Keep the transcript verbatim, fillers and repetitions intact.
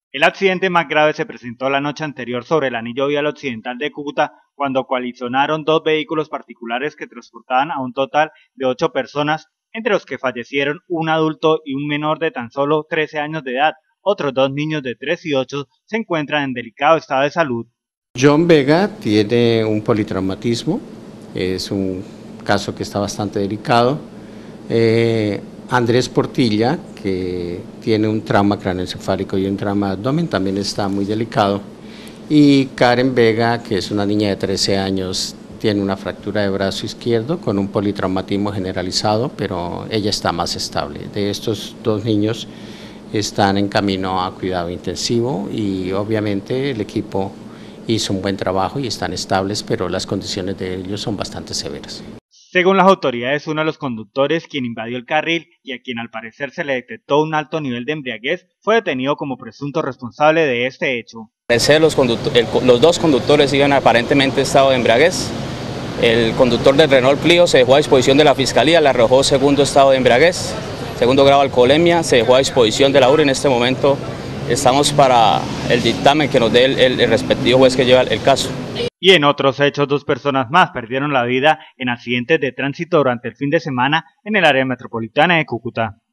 El accidente más grave se presentó la noche anterior sobre el anillo vial occidental de Cúcuta, cuando colisionaron dos vehículos particulares que transportaban a un total de ocho personas, entre los que fallecieron un adulto y un menor de tan solo trece años de edad. Otros dos niños de tres y ocho se encuentran en delicado estado de salud. John Vega tiene un politraumatismo, es un caso que está bastante delicado. Eh, Andrés Portilla, que tiene un trauma craneoencefálico y un trauma de abdomen, también está muy delicado. Y Karen Vega, que es una niña de trece años, tiene una fractura de brazo izquierdo con un politraumatismo generalizado, pero ella está más estable. De estos dos niños están en camino a cuidado intensivo y obviamente el equipo hizo un buen trabajo y están estables, pero las condiciones de ellos son bastante severas. Según las autoridades, uno de los conductores, quien invadió el carril y a quien al parecer se le detectó un alto nivel de embriaguez, fue detenido como presunto responsable de este hecho. Los, el, los dos conductores iban aparentemente en estado de embriaguez. El conductor del Renault Clio se dejó a disposición de la Fiscalía, le arrojó segundo estado de embriaguez, segundo grado de alcoholemia, se dejó a disposición de la U R I. En este momento estamos para el dictamen que nos dé el, el, el respectivo juez que lleva el, el caso. Y en otros hechos, dos personas más perdieron la vida en accidentes de tránsito durante el fin de semana en el área metropolitana de Cúcuta.